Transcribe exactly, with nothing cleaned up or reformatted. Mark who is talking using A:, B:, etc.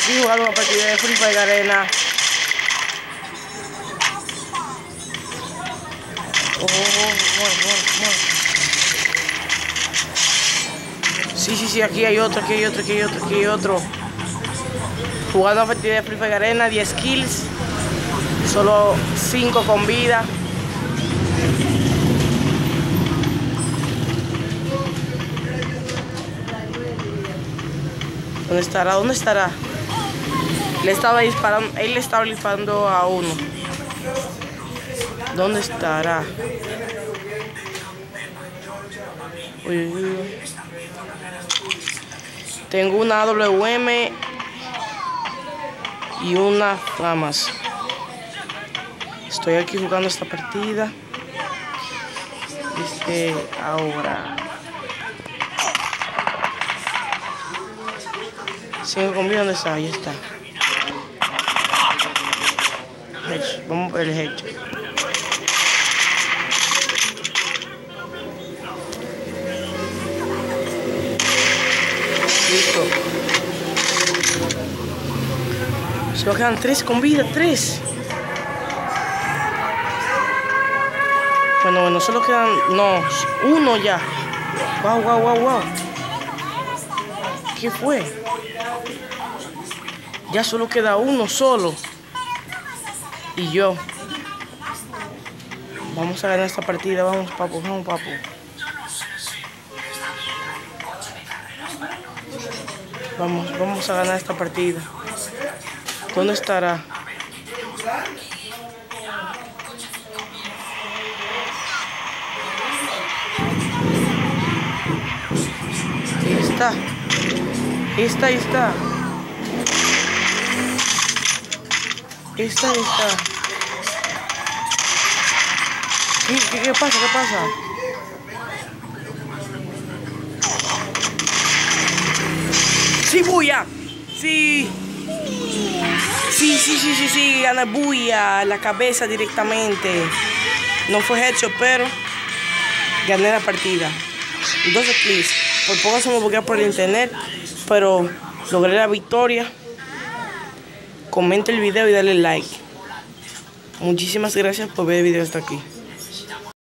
A: Aquí jugando una partida de Free Fire Arena. Oh, oh, oh, bueno, bueno, bueno. Sí, sí, sí, aquí hay otro, aquí hay otro, aquí hay otro, aquí hay otro. Jugando una partida de Free Fire Arena, diez kills. Solo cinco con vida. ¿Dónde estará? ¿Dónde estará? Le estaba disparando, él le estaba disparando a uno. ¿Dónde estará? Uy, uy, uy. Tengo una A W M y unas ramas. Estoy aquí jugando esta partida. Este, ahora. Sigo conmigo, ¿dónde está? Ahí está. Hedge. Vamos por el hedge. Listo. Solo quedan tres con vida, tres. Bueno, bueno, solo quedan, no, uno ya. Wow, wow, wow, wow. ¿Qué fue? Ya solo queda uno solo. Y yo. Vamos a ganar esta partida, vamos, papu, vamos, papu. Vamos, vamos a ganar esta partida. ¿Dónde estará? Ahí está. Ahí está, ahí está. Ahí está, ahí está. ¿Qué, qué, qué pasa? ¿Qué pasa? ¡Sí, bulla! ¡Sí! Sí, sí, sí, sí, sí, gana bulla, la cabeza directamente. No fue hecho, pero gané la partida. Entonces, please, por poco se me bloquea por el internet, pero logré la victoria. Comenta el video y dale like. Muchísimas gracias por ver el video hasta aquí.